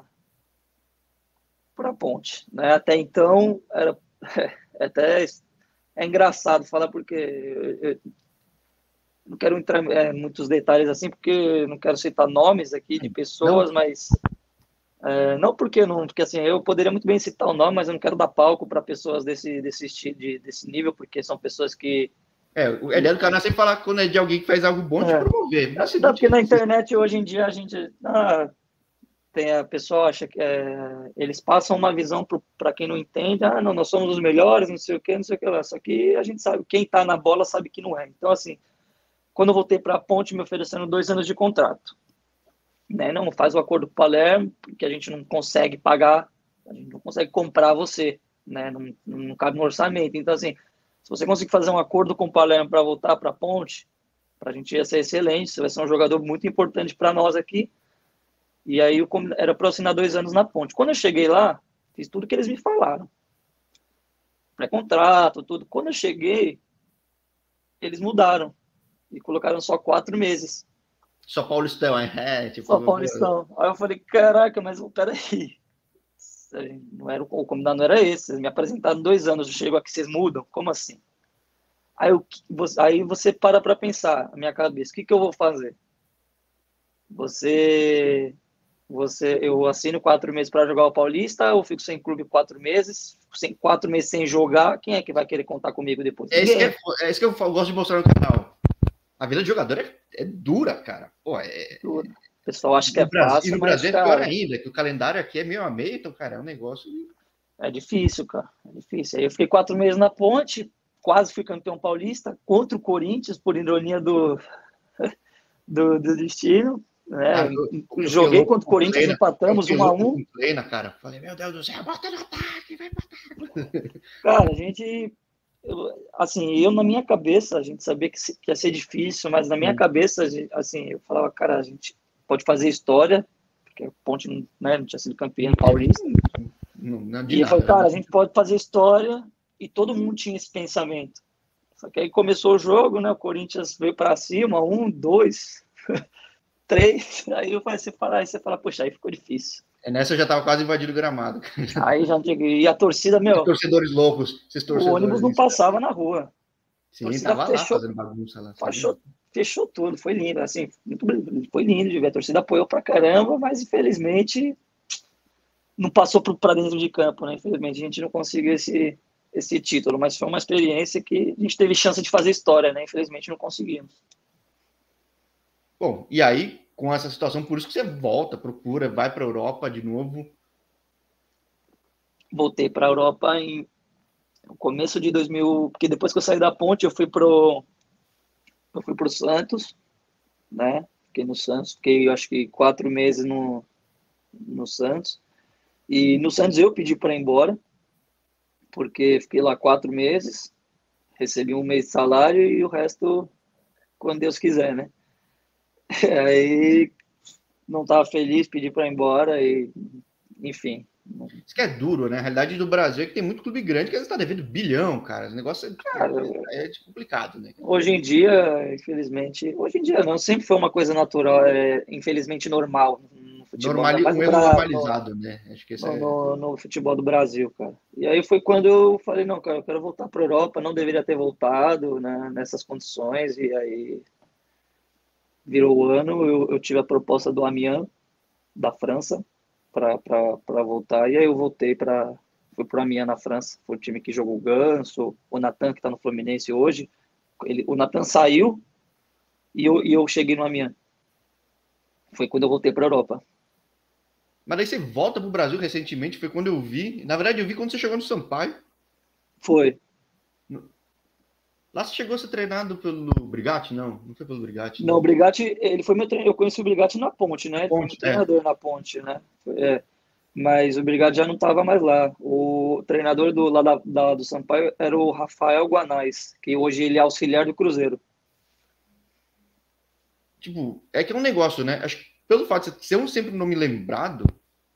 para a ponte, né? Até então era é, até é engraçado falar porque eu, eu não quero entrar em é, muitos detalhes assim porque não quero citar nomes aqui de pessoas, não. mas é, não porque não, porque assim eu poderia muito bem citar o nome, mas eu não quero dar palco para pessoas desse desse de, desse nível porque são pessoas que É, a ideia do canal é sempre falar quando é de alguém que faz algo bom de é. promover. Mas, não, porque na internet hoje em dia a gente ah, tem a pessoa acha que é, eles passam uma visão para quem não entende, ah, não, nós somos os melhores, não sei o que, não sei o que lá. Só que a gente sabe, quem está na bola sabe que não é. Então, assim, quando eu voltei para a Ponte, me oferecendo dois anos de contrato. Né? Não faz o acordo com o Palermo, porque a gente não consegue pagar, a gente não consegue comprar você, né? Não, não cabe no orçamento. Então, assim, se você conseguir fazer um acordo com o Palermo para voltar para a Ponte, para a gente ia ser excelente, você vai ser um jogador muito importante para nós aqui. E aí eu, era para assinar dois anos na Ponte. Quando eu cheguei lá, fiz tudo que eles me falaram. Pré-contrato, tudo. Quando eu cheguei, eles mudaram e colocaram só quatro meses. Só Paulistão, é? Tipo... Só Paulistão. Aí eu falei, caraca, mas peraí. Não era, o combinado não era esse. Vocês me apresentaram dois anos, eu chego aqui, vocês mudam? Como assim? Aí, eu, aí você para para pensar, na minha cabeça, o que, que eu vou fazer? Você, você, eu assino quatro meses para jogar o Paulista, eu fico sem clube quatro meses, sem quatro meses sem jogar, quem é que vai querer contar comigo depois? É isso, que é, é isso que eu gosto de mostrar no canal. A vida de jogador é, é dura, cara. Pô, é... Dura. O pessoal acha que é Brasil, fácil, e no mas, Brasil é cara, pior ainda, que o calendário aqui é meio a meio, então, cara, é um negócio... É difícil, cara, é difícil. Aí eu fiquei quatro meses na Ponte, quase fui campeão paulista, contra o Corinthians, por ironia do, do, do destino. Né? Ah, eu, eu Joguei contra o Corinthians, Kleina, empatamos um a um. Kleina, cara. Falei, meu Deus do céu, bota no ataque, vai botar. Cara, a gente... eu, assim, eu na minha cabeça, a gente sabia que, se- que ia ser difícil, mas na minha Sim. cabeça, a gente- assim, eu falava, cara, a gente pode fazer história, porque a Ponte, né, não tinha sido campeã paulista, Não, não de e eu falei, nada, né? cara, a gente pode fazer história, e todo mundo tinha esse pensamento. Só que aí começou o jogo, né, o Corinthians veio para cima, um, dois, três, aí eu falei, você fala, aí você fala, poxa, aí ficou difícil. É, nessa eu já tava quase invadindo o gramado. Aí já não tinha, e a torcida, Esses meu, torcedores loucos, esses o ônibus torcedores não estranhos. passava na rua. A Sim, torcida tava lá fechou, fazendo bagunça lá, sabia? fechou, fechou tudo, foi lindo, assim, muito, foi lindo de ver. A torcida apoiou pra caramba, mas infelizmente não passou para dentro de campo, né? Infelizmente a gente não conseguiu esse, esse título, mas foi uma experiência que a gente teve chance de fazer história, né? Infelizmente não conseguimos. Bom, e aí, com essa situação, por isso que você volta, procura, vai para a Europa de novo. Voltei para a Europa em no começo de dois mil, porque depois que eu saí da Ponte, eu fui pro eu fui pro Santos, né? Fiquei no Santos, fiquei acho que quatro meses no, no Santos. E no Santos eu pedi para ir embora, porque fiquei lá quatro meses, recebi um mês de salário e o resto quando Deus quiser, né? Aí não estava feliz, pedi para ir embora e, enfim. Isso que é duro, né? A realidade do Brasil é que tem muito clube grande que às vezes está devendo bilhão, cara. O negócio é, tipo, Cara, é complicado, né? hoje em dia, infelizmente, hoje em dia não, sempre foi uma coisa natural, é, infelizmente normal no futebol, ainda Normali... mais Um no, erro Bra... no, normalizado, né? Acho que esse no, é. no, no futebol do Brasil, cara. E aí foi quando eu falei, não, cara, eu quero voltar para a Europa, não deveria ter voltado, né, nessas condições, e aí virou o ano, eu, eu tive a proposta do Amiens, da França, para voltar, e aí eu voltei para fui para o Amiens na França, foi o time que jogou o Ganso, o Natan, que está no Fluminense hoje, ele, o Natan saiu e eu, e eu cheguei no Amiens. Foi quando eu voltei para a Europa. Mas daí você volta pro Brasil recentemente, foi quando eu vi. Na verdade, eu vi quando você chegou no Sampaio. Foi. Lá você chegou a ser treinado pelo Brigatti? Não, não foi pelo Brigatti, Não, o né? Brigatti, ele foi meu treinador. Eu conheci o Brigatti na Ponte, Na né? Ele foi meu Ponte, é. treinador na Ponte, né? É. Mas o Brigatti já não estava mais lá. O treinador do, lá da, da, do Sampaio era o Rafael Guanais, que hoje ele é auxiliar do Cruzeiro. Tipo, é que é um negócio, né? Acho que pelo fato de ser um sempre um nome lembrado,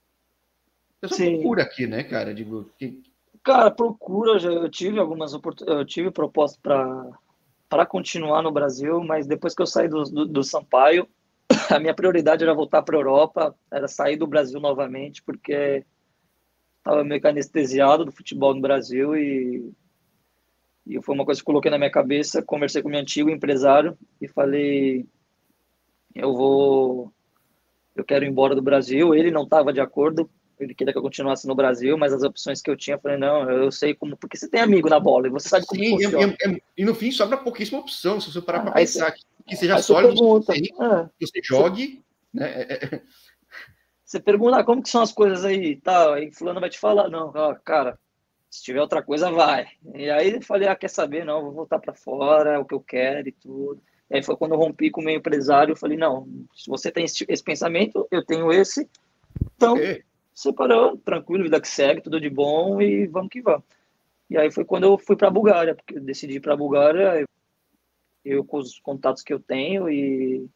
a pessoa Sim. procura aqui, né, cara? Digo, que... Cara, procura, já, eu tive algumas oportunidades, eu tive propostas para para continuar no Brasil, mas depois que eu saí do, do, do Sampaio, a minha prioridade era voltar para a Europa, era sair do Brasil novamente, porque estava meio que anestesiado do futebol no Brasil e, e foi uma coisa que coloquei na minha cabeça. Conversei com meu antigo empresário e falei: eu vou, eu quero ir embora do Brasil. Ele não estava de acordo, ele queria que eu continuasse no Brasil, mas as opções que eu tinha, eu falei: não, eu sei como, porque você tem amigo na bola e você sabe como Sim, e, funciona. e, e, no fim sobra pouquíssima opção, se você parar para Aí você, pensar que, que seja aí você sólido o pergunta, suficiente, ah, que você você, jogue, né? É, é, você pergunta ah, como que são as coisas aí, tal, aí fulano vai te falar, não, cara, se tiver outra coisa, vai. E aí eu falei, ah, quer saber? Não, vou voltar para fora, é o que eu quero e tudo. E aí foi quando eu rompi com o meu empresário, eu falei, não, se você tem esse, esse pensamento, eu tenho esse, ok. então separou, tranquilo, vida que segue, tudo de bom e vamos que vamos. E aí foi quando eu fui para a Bulgária, porque eu decidi ir para a Bulgária, eu, eu com os contatos que eu tenho e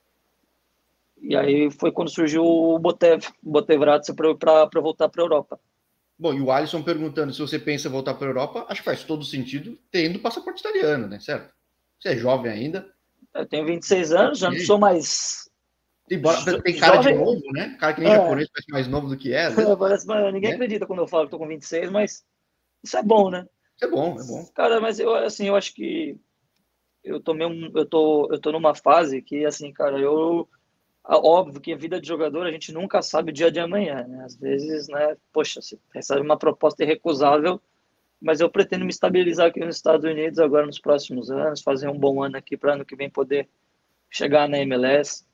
e aí foi quando surgiu o Botev, Botevratsa para voltar para a Europa. Bom, e o Alisson perguntando se você pensa em voltar para a Europa, acho que faz todo sentido tendo passaporte italiano, né? Certo? Você é jovem ainda. Eu tenho vinte e seis anos, já não sou mais Embora jo tem cara de jovem. novo, né? Cara que nem É, japonês parece mais novo do que é, às vezes, parece, ninguém né? acredita quando eu falo que estou com vinte e seis, mas isso é bom, né? Isso é bom, é bom. Cara, mas eu, assim, eu acho que eu tomei um, eu tô, eu tô numa fase que, assim, cara, eu, óbvio que a vida de jogador a gente nunca sabe o dia de amanhã, né? Às vezes, né, poxa, você recebe uma proposta irrecusável, mas eu pretendo me estabilizar aqui nos Estados Unidos agora nos próximos anos, fazer um bom ano aqui para ano que vem poder chegar na M L S.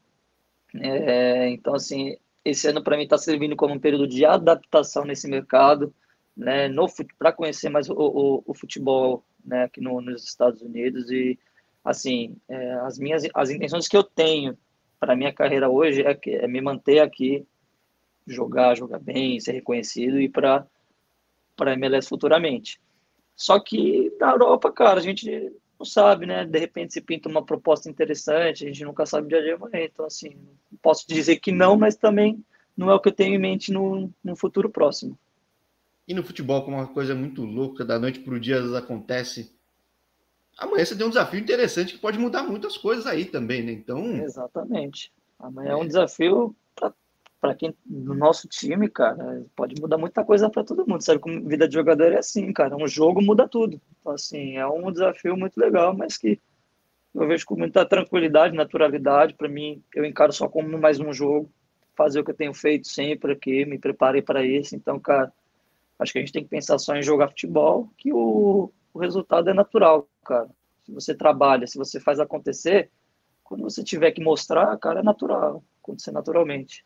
É, então, assim, esse ano para mim está servindo como um período de adaptação nesse mercado, né, para conhecer mais o, o, o futebol, né, aqui no, nos Estados Unidos e, assim, é, as minhas as intenções que eu tenho para minha carreira hoje é, que, é me manter aqui, jogar, jogar bem, ser reconhecido e para para a M L S futuramente. Só que na Europa, cara, a gente não sabe, né? De repente se pinta uma proposta interessante, a gente nunca sabe o dia de amanhã. Então, assim, posso dizer que não, mas também não é o que eu tenho em mente no, no futuro próximo. E no futebol, como uma coisa muito louca, da noite para o dia às vezes acontece. Amanhã você tem um desafio interessante que pode mudar muitas coisas aí também, né? Então, Exatamente. Amanhã é um desafio para quem no nosso time, cara, pode mudar muita coisa para todo mundo. Sabe como vida de jogador é assim, cara. Um jogo muda tudo. Então, assim, é um desafio muito legal, mas que eu vejo com muita tranquilidade, naturalidade. Para mim, eu encaro só como mais um jogo, fazer o que eu tenho feito sempre aqui, me preparei para isso. Então, cara, acho que a gente tem que pensar só em jogar futebol, que o, o resultado é natural, cara. Se você trabalha, se você faz acontecer, quando você tiver que mostrar, cara, é natural, acontecer naturalmente.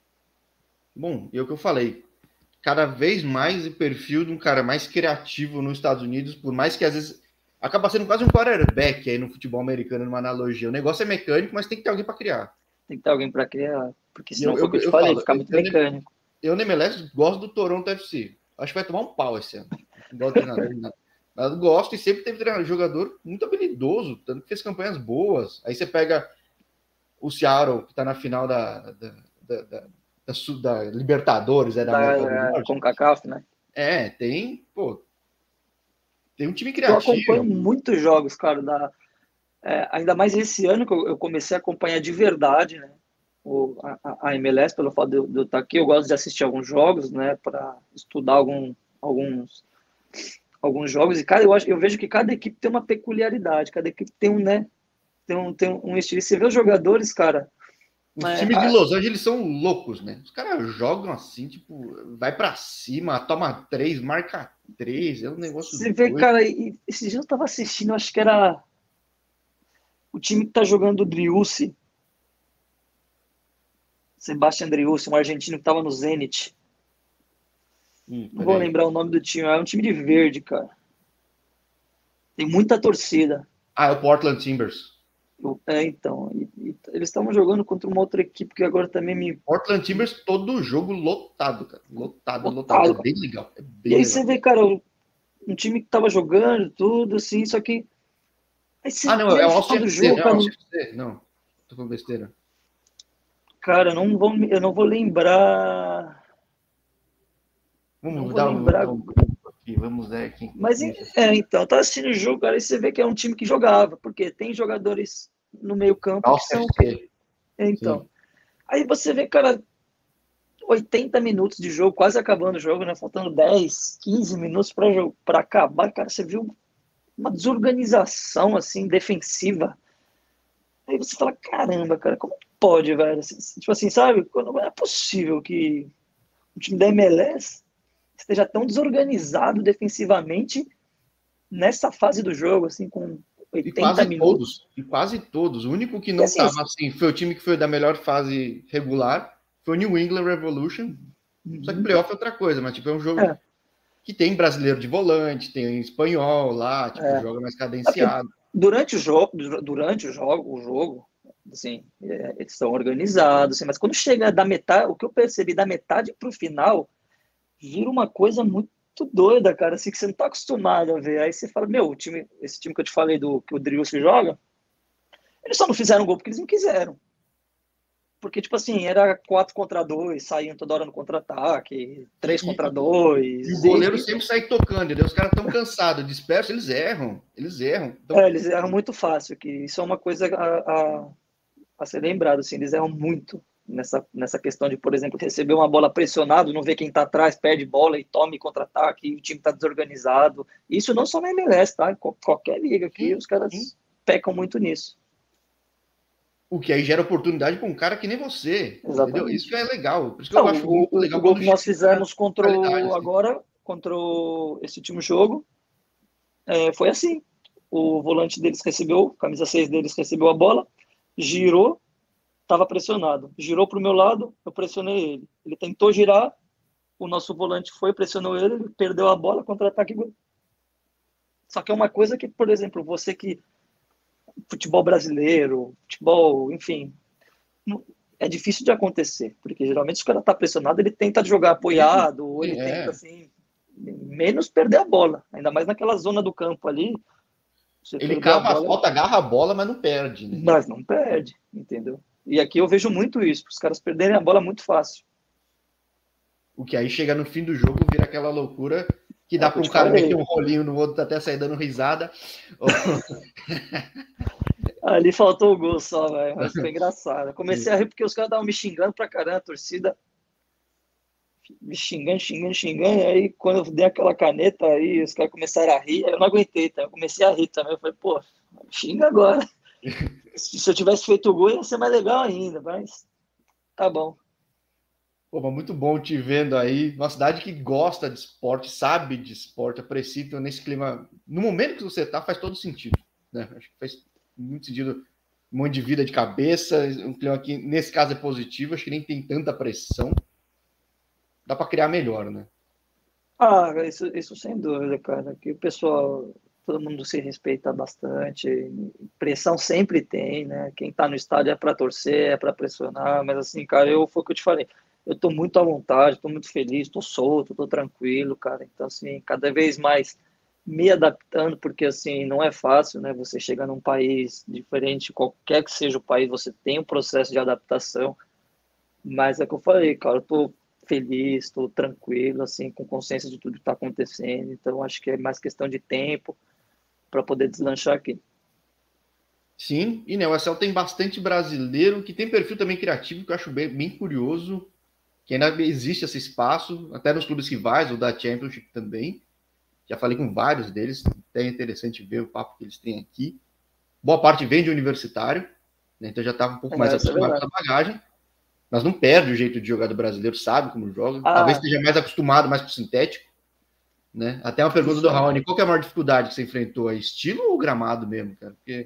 bom, e é o que eu falei, cada vez mais o perfil de um cara mais criativo nos Estados Unidos, por mais que às vezes acaba sendo quase um quarterback aí no futebol americano, numa analogia. O negócio é mecânico, mas tem que ter alguém para criar. Tem que ter alguém para criar, porque E eu, senão foi o eu, que eu te eu falei, falo, fica muito eu, mecânico. eu na M L S gosto do Toronto F C. Acho que vai tomar um pau esse ano. Não gosto de treinador, nada. Mas gosto e sempre teve treinador, jogador muito habilidoso, tanto que fez campanhas boas. Aí você pega o Seattle, que está na final da, da, da, da, da, da Libertadores, é da América do Da, Norte. com o Cacaf, né? É, tem, pô, tem um time Eu acompanho criativo. muitos jogos, cara, da, é, ainda mais esse ano que eu, eu comecei a acompanhar de verdade, né? O, a, a M L S, pelo fato de eu, de eu estar aqui, eu gosto de assistir alguns jogos, né? Para estudar algum, alguns, alguns jogos. E, cara, eu, acho, eu vejo que cada equipe tem uma peculiaridade, cada equipe tem um, né? Tem um, tem um estilo. E você vê os jogadores, cara. Os É, times de a, Los Angeles são loucos, né? Os caras jogam assim, tipo, vai para cima, toma três, marca três, é um negócio você vê, doido. cara, e, esse dia eu tava assistindo, eu acho que era o time que tá jogando o Driussi, Sebastian Driussi, um argentino que tava no Zenit. Hum, Não vou peraí. lembrar o nome do time, é um time de verde, cara. Tem muita torcida. Ah, é o Portland Timbers. Eu, é, então, e, e, eles estavam jogando contra uma outra equipe que agora também me Portland Timbers, todo jogo lotado, cara. Lotado, lotado. É botaram. bem legal. É E bem aí legal. você vê, cara, um time que tava jogando tudo, assim, só que aí Ah, você não, vê é no o final Austin do F C, jogo, não é o cara, Austin F C? Não, tô com besteira. cara, eu não vou, eu não vou lembrar, não Vamos vou dar um, dar lembrar. um Google aqui, vamos ver aqui Mas enquanto isso. é, então, tá assistindo o jogo, cara, e você vê que é um time que jogava, porque tem jogadores no meio-campo que Austin são. F C, É, sim. então. Aí você vê, cara, oitenta minutos de jogo, quase acabando o jogo, né? Faltando dez, quinze minutos para acabar, cara, você viu uma desorganização assim defensiva. Aí você fala, caramba, cara, como pode, velho? Assim, tipo assim, sabe? Não é possível que o time da M L S esteja tão desorganizado defensivamente nessa fase do jogo, assim, com E oitenta quase minutos. todos, e quase todos. O único que E não assim, estava assim, foi o time que foi da melhor fase regular, foi o New England Revolution. Só que uhum, playoff é outra coisa, mas tipo, é um jogo é, que tem brasileiro de volante, tem espanhol lá, tipo, é. joga mais É porque cadenciado. durante o jogo, durante o jogo, o jogo, assim, é, eles estão organizados, assim, mas quando chega da metade, o que eu percebi da metade para o final, vira uma coisa muito doida, cara, assim, que você não tá acostumado a ver. Aí você fala, meu, o time, esse time que eu te falei do que o Drill se joga, eles só não fizeram gol porque eles não quiseram. Porque, tipo assim, era quatro contra dois, saíam toda hora no contra-ataque, E, três contra e, e o dois, goleiro e, sempre sai tocando, entendeu? Os caras estão cansados, dispersos, eles erram, eles erram. Então, é, eles erram muito fácil, que isso é uma coisa a, a, a ser lembrado, assim, eles erram muito nessa, nessa questão de, por exemplo, receber uma bola pressionado, não ver quem está atrás, perde bola e tome contra-ataque, e o time está desorganizado. Isso não só na M L S, tá? Em qualquer liga aqui, sim, os sim. caras pecam muito nisso. O que aí gera oportunidade para um cara que nem você, entendeu? Isso que Exatamente. é legal. Por isso que eu Não, acho o, muito o, o legal gol quando que chega nós um cara fizemos com contra qualidade. o, Assim. agora, contra o, esse último jogo, é, foi assim. O volante deles recebeu, camisa seis deles recebeu a bola, girou, estava pressionado. Girou para o meu lado, eu pressionei ele. Ele tentou girar, o nosso volante foi, pressionou ele, ele perdeu a bola, contra-ataque. Só que é uma coisa que, por exemplo, você que futebol brasileiro, futebol, enfim, é difícil de acontecer, porque geralmente o cara tá pressionado, ele tenta jogar Sim, apoiado, ou sim, ele tenta é. assim. menos perder a bola, ainda mais naquela zona do campo ali. Ele cava a, bola, a falta, agarra a bola, mas não perde. Né? Mas não perde, entendeu? E aqui eu vejo muito isso, os caras perderem a bola muito fácil. O que aí chega no fim do jogo, vira aquela loucura que dá é, para um cara falei. meter um rolinho no outro, até sair dando risada. Ali faltou o gol só, velho, mas foi engraçado. Eu comecei a rir porque os caras estavam me xingando pra caramba, a torcida me xingando, xingando, xingando, e aí quando eu dei aquela caneta aí, os caras começaram a rir, eu não aguentei, tá? Eu comecei a rir também, eu falei, pô, xinga agora. Se eu tivesse feito o gol, ia ser mais legal ainda, mas tá bom. Pô, mas muito bom te vendo aí, uma cidade que gosta de esporte, sabe de esporte, aprecia, então nesse clima, no momento que você tá, faz todo sentido, né? Acho que faz muito sentido, um monte de vida de cabeça, um clima que nesse caso é positivo, acho que nem tem tanta pressão, dá para criar melhor, né? Ah, isso, isso sem dúvida, cara, que o pessoal, todo mundo se respeita bastante, pressão sempre tem, né? Quem tá no estádio é para torcer, é para pressionar, mas assim, cara, eu foi o que eu te falei, eu tô muito à vontade, tô muito feliz, tô solto, tô tranquilo, cara, então assim, cada vez mais me adaptando, porque assim, não é fácil, né? Você chegar num país diferente, qualquer que seja o país, você tem um processo de adaptação, mas é o que eu falei, cara, eu tô feliz, estou tranquilo, assim, com consciência de tudo que está acontecendo. Então, acho que é mais questão de tempo para poder deslanchar aqui. Sim, e né, o E S L tem bastante brasileiro que tem perfil também criativo, que eu acho bem, bem curioso, que ainda existe esse espaço, até nos clubes rivais, ou da Championship também. Já falei com vários deles, até é interessante ver o papo que eles têm aqui. Boa parte vem de universitário, né, então já estava um pouco mais é, acostumado com a bagagem. Mas não perde o jeito de jogar do brasileiro, sabe como joga. Ah. Talvez esteja mais acostumado mais com o sintético. Né? Até uma pergunta Isso, do Raoni, qual que é a maior dificuldade que você enfrentou? É estilo ou gramado mesmo, cara? Porque...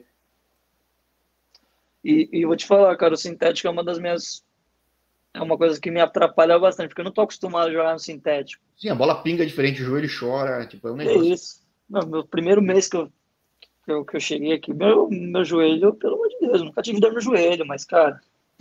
E, e eu vou te falar, cara, o sintético é uma das minhas... É uma coisa que me atrapalha bastante, porque eu não tô acostumado a jogar no sintético. Sim, a bola pinga diferente, o joelho chora, tipo, é um negócio. É isso. Não, meu primeiro mês que eu, que eu, que eu cheguei aqui, meu, meu joelho, pelo amor de Deus, nunca tive dor no joelho, mas, cara...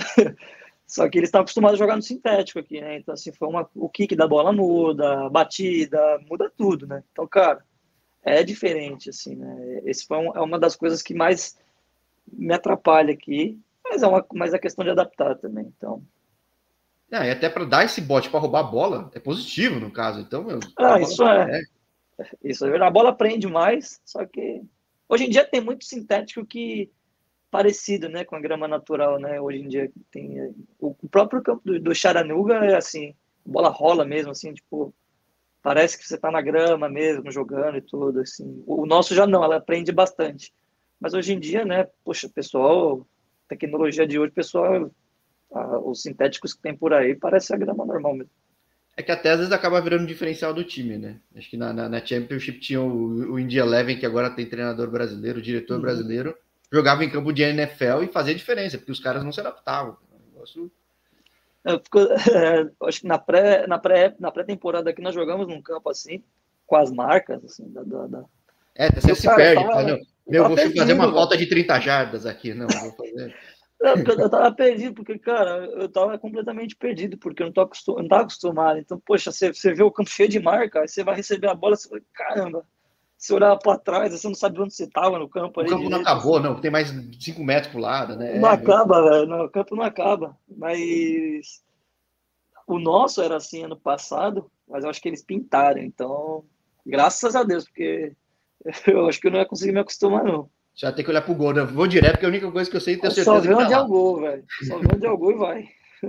Só que eles estão acostumados a jogar no sintético aqui, né? Então, assim, foi uma, o kick da bola muda, a batida, muda tudo, né? Então, cara, é diferente, assim, né? Esse foi um, é uma das coisas que mais me atrapalha aqui, mas é uma, mas é questão de adaptar também, então... É, e até para dar esse bote para roubar a bola, é positivo, no caso, então... Meu, ah, isso é. é. Isso é. A bola prende mais, só que... Hoje em dia tem muito sintético que... parecido, né, com a grama natural, né, hoje em dia tem o próprio campo do, do Charanuga é assim, a bola rola mesmo, assim, tipo, parece que você tá na grama mesmo, jogando e tudo, assim, o nosso já não, ela prende bastante, mas hoje em dia, né, poxa, pessoal, tecnologia de hoje, pessoal, a, os sintéticos que tem por aí, parece a grama normal mesmo. É que até às vezes acaba virando um diferencial do time, né, acho que na, na, na Championship tinha o, o Indy Eleven, que agora tem treinador brasileiro, diretor uhum. brasileiro, jogava em campo de N F L e fazia diferença, porque os caras não se adaptavam. Um negócio... Eu fico, é, acho que na pré, na pré, na pré-temporada aqui nós jogamos num campo assim, com as marcas, assim, da. da, da... É, você se cara, perde. Tava, fala, meu, vou perdido, fazer uma velho. Falta de trinta jardas aqui, não, vou fazer. É, eu tava perdido, porque, cara, eu tava completamente perdido, porque eu não, tô acostum, não tava acostumado. Então, poxa, você, você vê o campo cheio de marca, aí você vai receber a bola, você fala, caramba. Você olhava para trás, você não sabia onde você estava no campo. O ali campo direito, não acabou, assim. não. Tem mais cinco metros pro lado, né? Não é, acaba, velho. Não, o campo não acaba. Mas o nosso era assim ano passado, mas eu acho que eles pintaram. Então, graças a Deus, porque eu acho que eu não ia conseguir me acostumar, não. Já tem que olhar pro gol, né? Vou direto, porque a única coisa que eu sei é ter certeza Só vê que tá onde lá. é o gol, velho. Só vê onde é o gol e vai.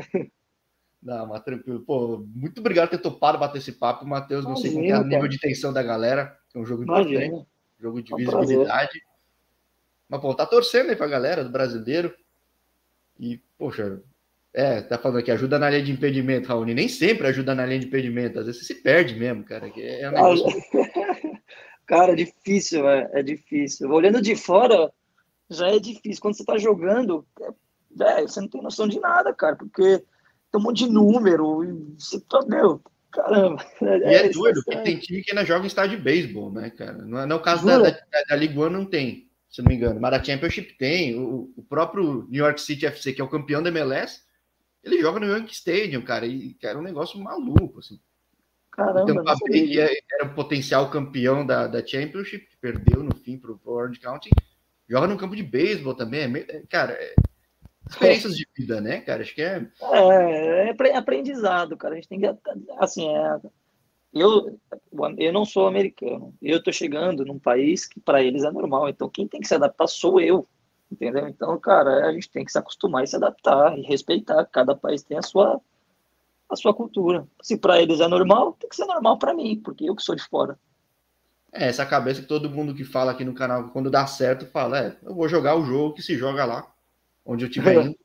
Não, mas tranquilo. Pô, muito obrigado por ter topado bater esse papo, Matheus. Não Imagina, sei qual é o nível cara. de tensão da galera. É um jogo Imagina. importante. Jogo de é um visibilidade. Prazer. Mas, pô, tá torcendo aí pra galera do brasileiro. E, poxa, é, tá falando aqui, ajuda na linha de impedimento, Raoni. Nem sempre ajuda na linha de impedimento. Às vezes você se perde mesmo, cara. É um negócio... Cara, é difícil, velho. É difícil. Olhando de fora, já é difícil. Quando você tá jogando, é, você não tem noção de nada, cara, porque tem um monte de número e você tá, meu, caramba. É, e é, é doido, porque tem time que ainda joga em estádio de beisebol, né, cara? Não é, não é o caso da, da, da League One, não tem, se não me engano. Mas a Championship tem. O, o próprio New York City F C, que é o campeão da M L S, ele joga no Yankee Stadium, cara. E, cara, é um negócio maluco, assim. Caramba, o Tampa não Bay, sabia. que é- era o potencial campeão da, da Championship, que perdeu no fim para o Orange County, joga no campo de beisebol também. É meio- é, cara, é experiências de vida, né, cara? Acho que é. É, é apre- aprendizado, cara. A gente tem que, assim, é, eu, eu não sou americano. Eu tô chegando num país que para eles é normal. Então, quem tem que se adaptar sou eu, entendeu? Então, cara, a gente tem que se acostumar e se adaptar e respeitar. Cada país tem a sua, a sua cultura. Se para eles é normal, tem que ser normal para mim, porque eu que sou de fora. É essa cabeça que todo mundo que fala aqui no canal, quando dá certo, fala: é, eu vou jogar o jogo que se joga lá, onde eu estiver indo.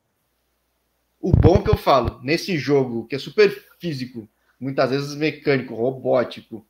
O bom que eu falo, nesse jogo, que é super físico, muitas vezes mecânico, robótico,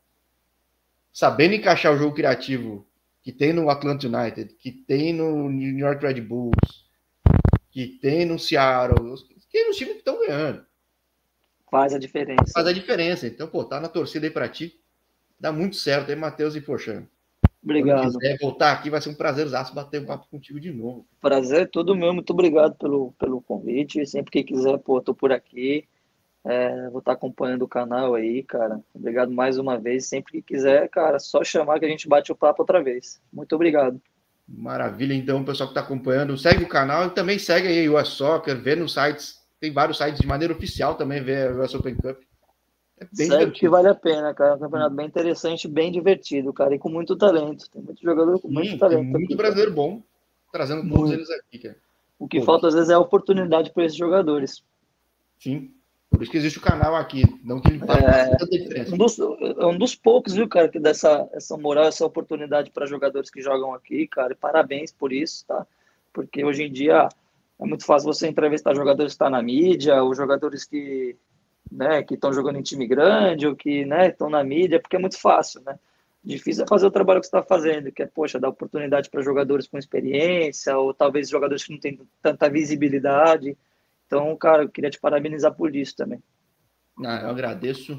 sabendo encaixar o jogo criativo que tem no Atlanta United, que tem no New York Red Bulls, que tem no Seattle, que tem nos times que estão ganhando. Faz a diferença. Faz a diferença. Então, pô, tá na torcida aí pra ti. Dá muito certo aí, Matheus e Poxa. Quando Obrigado. quiser voltar aqui, vai ser um prazerzaço bater um papo contigo de novo. Prazer é todo meu. Muito obrigado pelo, pelo convite. Sempre que quiser, pô, tô por aqui. É, vou estar acompanhando o canal aí, cara. Obrigado mais uma vez. Sempre que quiser, cara, só chamar que a gente bate o papo outra vez. Muito obrigado. Maravilha, então, o pessoal que está acompanhando, segue o canal e também segue aí o U S Soccer, vê nos sites, tem vários sites de maneira oficial também, vê o U S Open Cup. É bem Segue que divertido. vale a pena, cara. É um campeonato bem interessante, bem divertido, cara. E com muito talento. Tem muito jogador com muito Sim, tem talento muito aqui, cara. brasileiro bom, trazendo todos Muito. eles aqui, cara. O que falta Todos. às vezes é a oportunidade para esses jogadores. Sim. Por isso que existe o canal aqui, não que ele faça É, tanta diferença. um dos, é um dos poucos, viu, cara, que dá essa, essa moral, essa oportunidade para jogadores que jogam aqui, cara. E parabéns por isso, tá? Porque hoje em dia é muito fácil você entrevistar jogadores que estão na mídia, ou jogadores que, né, que estão jogando em time grande, ou que, né, estão na mídia, porque é muito fácil, né? Difícil é fazer o trabalho que você está fazendo, que é, poxa, dar oportunidade para jogadores com experiência, ou talvez jogadores que não têm tanta visibilidade. Então, cara, eu queria te parabenizar por isso também. Ah, eu agradeço.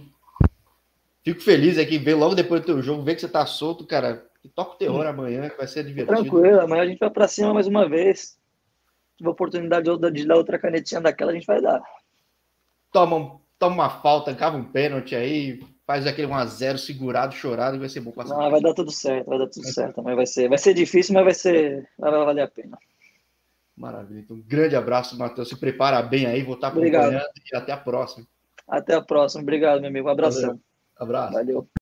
Fico feliz aqui, ver logo depois do teu jogo, ver que você tá solto, cara. E toca o terror amanhã, que vai ser divertido. Tranquilo, amanhã a gente vai para cima mais uma vez. Tive a oportunidade de dar outra canetinha daquela, a gente vai dar. Toma, toma uma falta, cava um pênalti aí, faz aquele um a zero segurado, chorado, e vai ser bom pra Não, cima. vai dar tudo certo, vai dar tudo certo. Mas vai ser, vai ser difícil, mas vai ser, vai valer a pena. Maravilha. Então, um grande abraço, Matheus. Se prepara bem aí, vou estar Obrigado. acompanhando e até a próxima. Até a próxima. Obrigado, meu amigo. Um Valeu. abração. Abraço. Valeu.